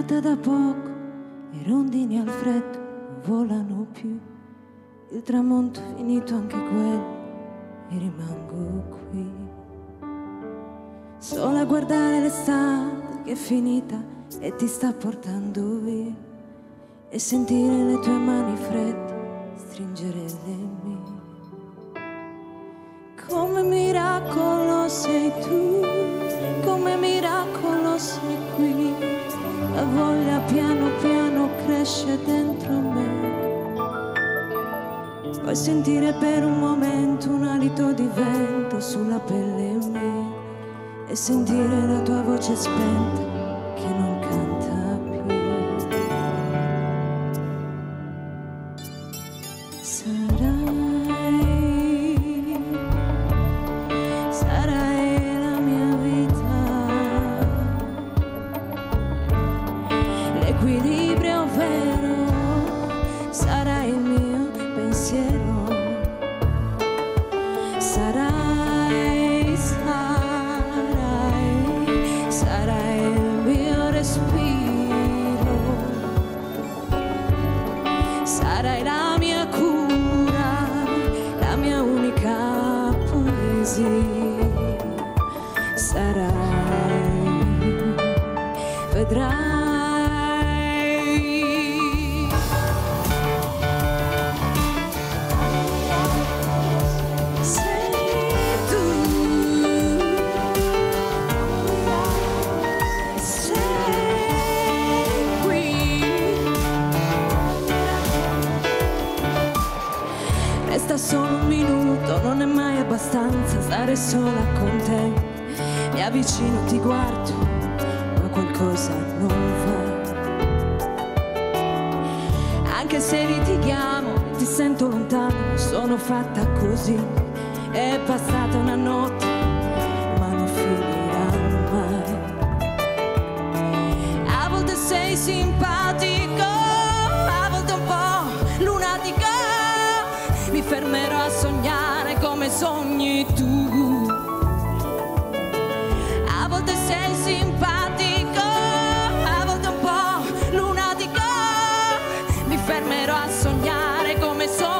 arrivata da poco, le rondini al freddo non volano più, il tramonto è finito anche quello e rimango qui, sola a guardare l'estate che è finita e ti sta portando via, e sentire le tue mani fredde stringere le mie. Come miracolo sei tu, come miracolo sei qui, la voglia piano piano cresce dentro me. Puoi sentire per un momento un alito di vento sulla pelle mia e sentire la tua voce spenta che non canta più. Sarai la mia vita, l'equilibrio vero, sarai il mio pensiero, sarai il mio respiro, sarai la mia cura, la mia unica poesia, sarai, vedrai. Resta solo un minuto, non è mai abbastanza stare sola con te. Mi avvicino, ti guardo, ma qualcosa non va. Anche se litighiamo, ti sento lontano, sono fatta così. È passata una notte, ma non finirà mai. A volte sei simpatico, a volte un po' lunatico. Mi fermerò a sognare come sogni tu. A volte sei simpatico, a volte un po' lunatico. Mi fermerò a sognare come sogni tu.